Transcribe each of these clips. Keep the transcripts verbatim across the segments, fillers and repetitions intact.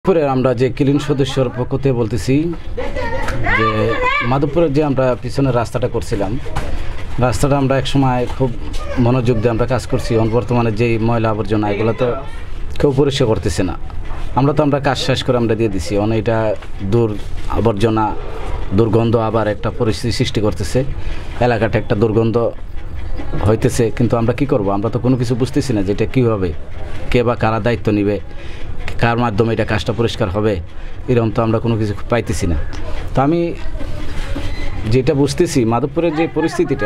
মাধবপুরের আমরা যে ক্লিন সদস্যর পক্ষ থেকে বলতেছি যে মাধবপুরের যে আমরা পিছনের রাস্তাটা করছিলাম, রাস্তাটা আমরা এক সময় খুব মনোযোগ দিয়ে আমরা কাজ করছি। বর্তমানে যেই ময়লা আবর্জনা এগুলো তো কেউ পরিষ্কার করতেছে না। আমরা তো আমরা কাজ শেষ করে আমরা দিয়ে দিছি, অনেক এটা দূর আবর্জনা দুর্গন্ধ আবার একটা পরিস্থিতি সৃষ্টি করতেছে, এলাকাটা একটা দুর্গন্ধ হইতেছে। কিন্তু আমরা কি করব? আমরা তো কোনো কিছু বুঝতেছি না যে এটা কী হবে, কে বা কারা দায়িত্ব নিবে, কার মাধ্যমে এটা কাজটা পরিষ্কার হবে, এরকম তো আমরা কোনো কিছু পাইতেছি না। তো আমি যেটা বুঝতেছি মাধবপুরের যে পরিস্থিতিটা,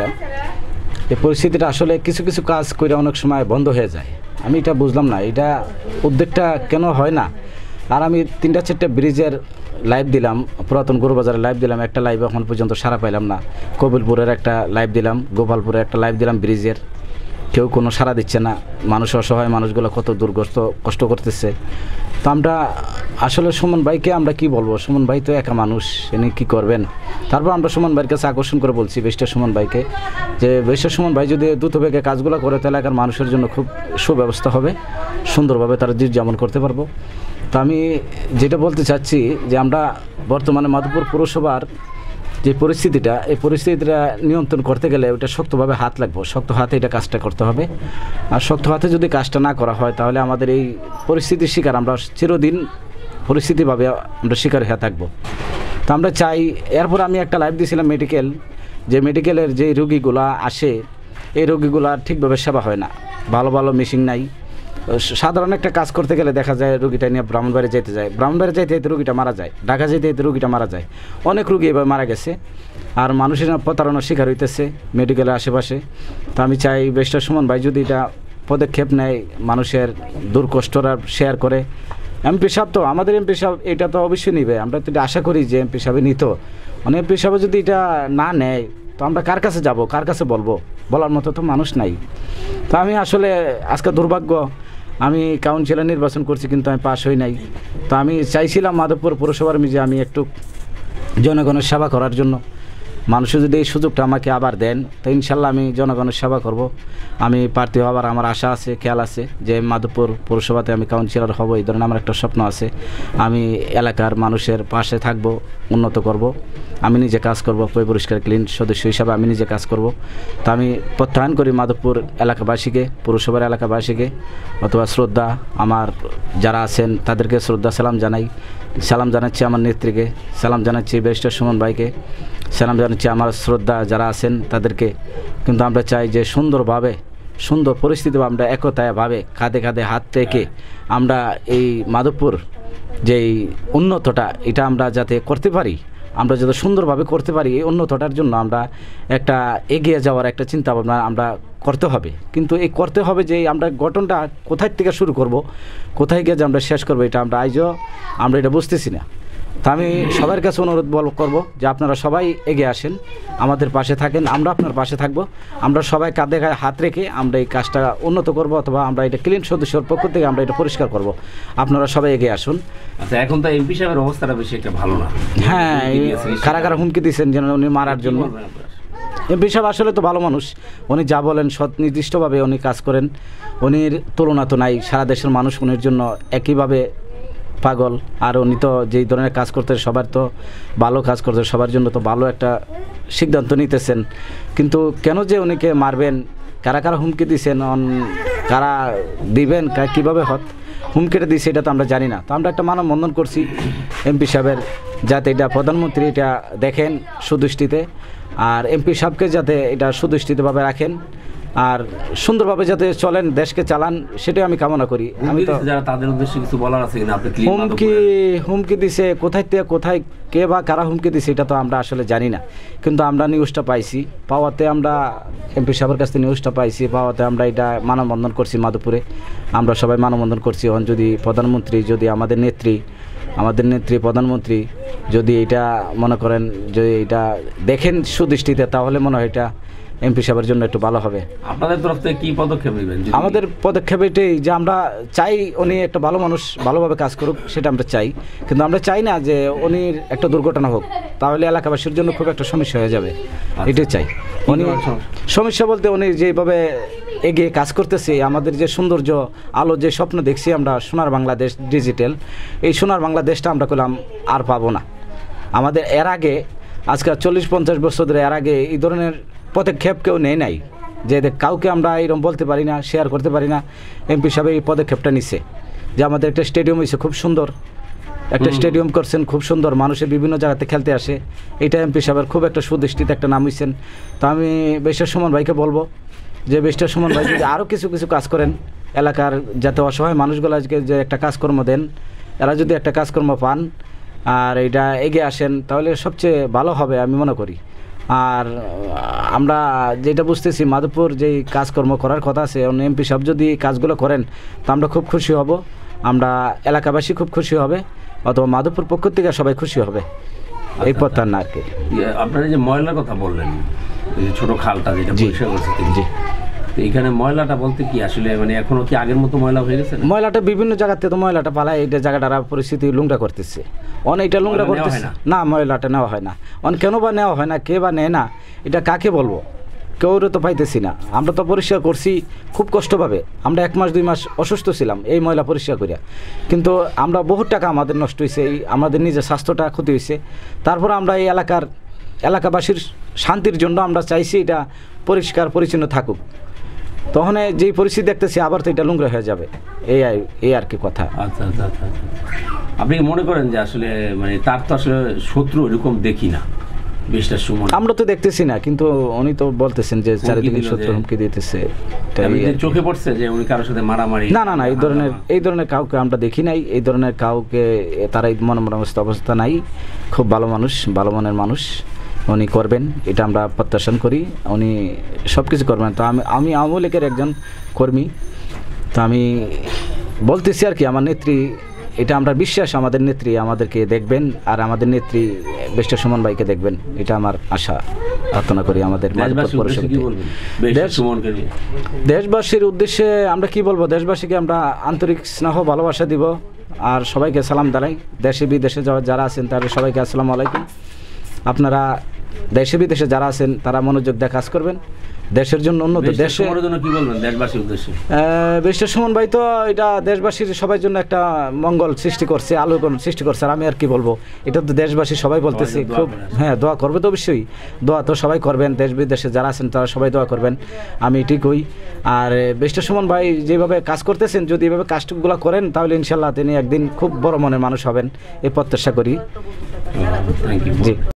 এই পরিস্থিতিটা আসলে কিছু কিছু কাজ করে অনেক সময় বন্ধ হয়ে যায়। আমি এটা বুঝলাম না, এটা উদ্যোগটা কেন হয় না। আর আমি তিনটা চারটা ব্রিজের লাইভ দিলাম, পুরাতন গরুবাজারের লাইভ দিলাম, একটা লাইভ এখন পর্যন্ত সারা পাইলাম না। কবিলপুরের একটা লাইভ দিলাম, গোপালপুরের একটা লাইভ দিলাম ব্রিজের, কেউ কোনো সাড়া দিচ্ছে না। মানুষ অসহায়, মানুষগুলো কত দুর্গস্ত কষ্ট করতেছে। তো আমরা আসলে সুমন ভাইকে আমরা কি বলবো, সুমন ভাই তো একা মানুষ, এনে কী করবেন। তারপর আমরা সুমন ভাইয়ের কাছে আকর্ষণ করে বলছি বেস্টার সুমন ভাইকে যে বেস্টার সুমন ভাই যদি দ্রুতবেগে কাজগুলো করে তাহলে এলাকার মানুষের জন্য খুব সুব্যবস্থা হবে, সুন্দরভাবে তারা জীব যেমন করতে পারবো। তো আমি যেটা বলতে চাচ্ছি যে আমরা বর্তমানে মাধবপুর পৌরসভার যে পরিস্থিতিটা, এই পরিস্থিতিটা নিয়ন্ত্রণ করতে গেলে ওটা শক্তভাবে হাত লাগবে, শক্ত হাতে এটা কাজটা করতে হবে। আর শক্ত হাতে যদি কাজটা না করা হয় তাহলে আমাদের এই পরিস্থিতির শিকার আমরা চিরদিন পরিস্থিতিভাবে আমরা শিকার হয়ে থাকবো। তো আমরা চাই, এরপর আমি একটা লাইভ দিয়েছিলাম মেডিকেল, যে মেডিকেলের যে রোগীগুলা আসে এই রোগীগুলা ঠিকভাবে সেবা হয় না, ভালো ভালো মেশিন নাই। সাধারণ একটা কাজ করতে গেলে দেখা যায় রুগীটা নিয়ে ব্রাহ্মণবাড়ি যেতে যায়, ব্রাহ্মণবাড়ি যেতে যেতে রুগীটা মারা যায়, ঢাকা যেতে যেতে রুগীটা মারা যায়, অনেক রুগী এবার মারা গেছে। আর মানুষের প্রতারণার শিকার হইতেছে মেডিকেলের আশেপাশে। তো আমি চাই বেস্টার সুমন ভাই যদি এটা পদক্ষেপ নেয়, মানুষের দুর্কষ্টরা শেয়ার করে। এমপি সাহেব তো আমাদের এমপি সাহেব এটা তো অবশ্যই নিবে, আমরা তো এটা আশা করি যে এমপি সাহেব নিত। মানে এমপি সাহেব যদি এটা না নেয় তো আমরা কার কাছে যাব, কার কাছে বলবো, বলার মতো তো মানুষ নাই। তো আমি আসলে আজকে দুর্ভাগ্য, আমি কাউন্সিলর নির্বাচন করছি কিন্তু আমি পাশ হই নাই। তো আমি চাইছিলাম মাধবপুর পৌরসভার মিজে আমি একটু জনগণের সেবা করার জন্য। মানুষের যদি এই সুযোগটা আমাকে আবার দেন তো ইনশাল্লাহ আমি জনগণের সেবা করব। আমি প্রার্থী হবার আমার আশা আছে, খেয়াল আছে যে মাধবপুর পৌরসভাতে আমি কাউন্সিলর হব, এই ধরনের আমার একটা স্বপ্ন আছে। আমি এলাকার মানুষের পাশে থাকব, উন্নত করব, আমি নিজে কাজ করব, পরিষ্কার ক্লিন সদস্য হিসাবে আমি নিজে কাজ করব। তো আমি প্রত্যায়ন করি মাধবপুর এলাকাবাসীকে, পৌরসভার এলাকাবাসীকে, অথবা শ্রদ্ধা আমার যারা আছেন তাদেরকে শ্রদ্ধা সালাম জানাই। সালাম জানাচ্ছি আমার নেত্রীকে, সালাম জানাচ্ছি ব্যারিস্টার সুমন ভাইকে, সালাম জানাচ্ছি আমার শ্রদ্ধা যারা আছেন তাদেরকে। কিন্তু আমরা চাই যে সুন্দরভাবে, সুন্দর পরিস্থিতি আমরা একতাভাবে কাঁধে কাঁধে হাত রেখে আমরা এই মাধবপুর যেই উন্নতটা এটা আমরা যাতে করতে পারি, আমরা যাতে সুন্দরভাবে করতে পারি, এই উন্নতটার জন্য আমরা একটা এগিয়ে যাওয়ার একটা চিন্তা ভাবনা আমরা করতে হবে। কিন্তু এই করতে হবে যে আমরা গঠনটা কোথায় থেকে শুরু করব, কোথায় গিয়ে যে আমরা শেষ করবো, এটা আমরা আজও আমরা এটা বুঝতেছি না। তা আমি সবার কাছে অনুরোধ বল করবো যে আপনারা সবাই এগিয়ে আসেন, আমাদের পাশে থাকেন, আমরা আপনার পাশে থাকবো। আমরা সবাই কাঁধে গায়ে হাত রেখে আমরা এই কাজটা উন্নত করব, অথবা আমরা এটা ক্লিন সদস্যর পক্ষ থেকে আমরা এটা পরিষ্কার করব। আপনারা সবাই এগিয়ে আসুন। আচ্ছা, এখন তো এমপি সাহেবের অবস্থাটা বেশি একটা ভালো না। হ্যাঁ, কারা কারা হুমকি দিচ্ছেন যেন উনি মারার জন্য। এমপি সাহেব আসলে তো ভালো মানুষ, উনি যা বলেন সৎ নির্দিষ্টভাবে উনি কাজ করেন, উনির তুলনা তো নাই। সারা দেশের মানুষ উনির জন্য একইভাবে পাগল। আর উনি তো যেই ধরনের কাজ করতে সবার তো ভালো কাজ করতে, সবার জন্য তো ভালো একটা সিদ্ধান্ত নিতেছেন। কিন্তু কেন যে উনিকে মারবেন, কারা কারা হুমকি দিচ্ছেন, কারা দিবেন, কীভাবে হত হুমকিটা দিচ্ছে এটা তো আমরা জানি না। তো আমরা একটা মানববন্ধন করছি এমপি সাহেবের, যাতে এটা প্রধানমন্ত্রী এটা দেখেন সুদৃষ্টিতে, আর এমপি সাহেবকে যাতে এটা সুদৃষ্টিতভাবে রাখেন, আর সুন্দরভাবে যাতে চলেন, দেশকে চালান, সেটাই আমি কামনা করি। আমি তো যারা তাদের উদ্দেশ্যে কিছু বলার আছে কিনা, আপনি হুমকি হুমকি দিছে কোথায় থেকে কোথায়, কে বা কারা হুমকি দিছে এটা তো আমরা আসলে জানি না। কিন্তু আমরা নিউজটা পাইছি, পাওয়াতে আমরা এমপি সাহেবের কাছ থেকে নিউজটা পাইছি, পাওয়াতে আমরা এটা মানববন্ধন করছি মাধবপুরে। আমরা সবাই মানববন্ধন করছি। এখন যদি প্রধানমন্ত্রী, যদি আমাদের নেত্রী আমাদের নেত্রী প্রধানমন্ত্রী যদি এটা মনে করেন, যদি এটা দেখেন সুদৃষ্টিতে, তাহলে মনে হয় এটা এমপি সাহেবের জন্য একটু ভালো হবে। আপনাদের তরফ থেকে কি পদক্ষেপ নেবেন? যদি- আমাদের পদক্ষেপ এটাই যে আমরা চাই উনি একটা ভালো মানুষ ভালোভাবে কাজ করুক, সেটা আমরা চাই, কিন্তু আমরা চাই না যে উনি একটা দুর্ঘটনা হোক, তাহলে এলাকাবাসীর জন্য খুব একটা সমস্যা হয়ে যাবে, এটাই চাই। উনি সমস্যা বলতে উনি যেভাবে এগিয়ে কাজ করতেছে, আমাদের যে সৌন্দর্য আলো যে স্বপ্ন দেখছি আমরা সোনার বাংলাদেশ ডিজিটাল, এই সোনার বাংলাদেশটা আমরা করলাম আর পাবো না। আমাদের এর আগে আজকে চল্লিশ পঞ্চাশ বছর ধরে এর আগে এই ধরনের পদক্ষেপ কেউ নেয় নাই, যে কাউকে আমরা এরকম বলতে পারি না, শেয়ার করতে পারি না। এমপি সাহেব এই পদক্ষেপটা নিচ্ছে যে আমাদের একটা স্টেডিয়াম হয়েছে খুব সুন্দর, একটা স্টেডিয়াম করছেন খুব সুন্দর, মানুষের বিভিন্ন জায়গাতে খেলতে আসে, এটা এমপি সাহেবের খুব একটা সুদৃষ্টিতে একটা নাম হয়েছেন। তো আমি বেশির সুমন ভাইকে বলবো যে বেশির সুমন ভাই যদি আরও কিছু কিছু কাজ করেন এলাকার, যাতে অসহায় মানুষগুলো আজকে যে একটা কাজকর্ম দেন, এরা যদি একটা কাজকর্ম পান আর এটা এগিয়ে আসেন, তাহলে সবচেয়ে ভালো হবে আমি মনে করি। আর আমরা যেটা বুঝতেছি মাধবপুর যেই কাজকর্ম করার কথা আছে, এমপি সাহেব যদি কাজগুলো করেন তো আমরা খুব খুশি হব, আমরা এলাকাবাসী খুব খুশি হবে, অথবা মাধবপুর পক্ষ থেকে সবাই খুশি হবে, এই পথটা না আর কি। ইয়ে, আপনারা যে ময়লার কথা বললেন, এই যে ছোট খালটা যেটা জি। পরিষ্কার করছে তিনি, জি। তো এখানে ময়লাটা বলতে কি আসলে মানে এখনো কি আগের মতো ময়লা হয়ে গেছে? ময়লাটা বিভিন্ন জায়গাতে তো ময়লাটা পালায়, এইটা জায়গাটার পরিস্থিতি লুংরা করতেছে, অনেকটা লুংরা ময়লা নেওয়া করতেছে হয় না, ময়লাটা নেওয়া হয় না, অনেক কেন বা নেওয়া হয় না, কে বা নেয় না, এটা কাকে বলবো, কেউরে তো পাইতেছি না। আমরা তো পরিষ্কার করছি খুব কষ্টভাবে, আমরা এক মাস দুই মাস অসুস্থ ছিলাম এই ময়লা পরিষ্কার করিয়া, কিন্তু আমরা বহু টাকা আমাদের নষ্ট হয়েছে, এই আমাদের নিজের স্বাস্থ্যটা ক্ষতি হয়েছে। তারপর আমরা এই এলাকার এলাকাবাসীর শান্তির জন্য আমরা চাইছি এটা পরিষ্কার পরিচ্ছন্ন থাকুক, তখন যেই পরিস্থিতি দেখতেছি আবার তো এটা নোংরা হয়ে যাবে, এই আর- এই আর কি কথা। আচ্ছা আচ্ছা আচ্ছা আচ্ছা। আপনি কি মনে করেন যে আসলে মানে তার তো আসলে শত্রু এরকম দেখি না বেশটা সময়? আমরা তো দেখতেছি না, কিন্তু উনি তো বলতেছেন যে চারিদিকে দিল শত্রু যে- হুমকি দিতেছে, এটাই আপনি আর যে কি। চোখে পড়ছে যে উনি কারোর সাথে মারামারি? না না না এই ধরনের এই ধরনের কাউকে আমরা দেখি নাই, এই ধরনের কাউকে তারা এই মনোমনস্থ অবস্থা নাই, খুব ভালো মানুষ, ভালো মনের মানুষ, উনি করবেন এটা আমরা প্রত্যাশা করি, উনি সব কিছু করবেন। তো আমি আমি আওয়ামী লীগের একজন কর্মী, তো আমি বলতেছি আর কি আমার নেত্রী, এটা আমরা বিশ্বাস আমাদের নেত্রী আমাদেরকে দেখবেন, আর আমাদের নেত্রী বেস্টার সুমন ভাইকে দেখবেন, এটা আমার আশা প্রার্থনা করি আমাদের মাধবপুর দেশবাসীর উদ্দেশ্যে কি পৌরসভাতে। বলবেন বেশটা দেশ- সুমনকে নিয়ে? দেশবাসীর উদ্দেশ্যে আমরা কি বলবো, দেশবাসীকে আমরা আন্তরিক স্নেহ ভালোবাসা দিব, আর সবাইকে সালাম জানাই, দেশে বিদেশে যা- যারা আছেন তাদের সবাইকে আসসালামু আলাইকুম। আপনারা দেশে বিদেশে যারা আছেন তারা মনোযোগ দিয়ে কাজ করবেন দেশের জন্য, উন্নত বেশটা দেশে। সুমনের জন্য কি বলবেন দেশবাসীর উদ্দেশ্যে? বেশটা সুমন ভাই তো এটা দেশবাসীর সবার জন্য একটা মঙ্গল সৃষ্টি করছে, আলোকন সৃষ্টি করছে, আর আমি আর কি বলবো, এটা তো দেশবাসী সবাই বলতেছে সবাই তো দোয়া খুব, করে। হ্যাঁ দোয়া করবে তো অবশ্যই, দোয়া তো সবাই করবেন, দেশ বিদেশে যারা আছেন তারা সবাই দোয়া করবেন, আমি এটি কই। আর বেশটা সুমন ভাই যেভাবে কাজ করতেছেন, যদি এভাবে কাজগুলো করেন তাহলে ইনশাল্লাহ তিনি একদিন খুব বড় মনের মানুষ হবেন, এই প্রত্যাশা করি। Thank you. জি।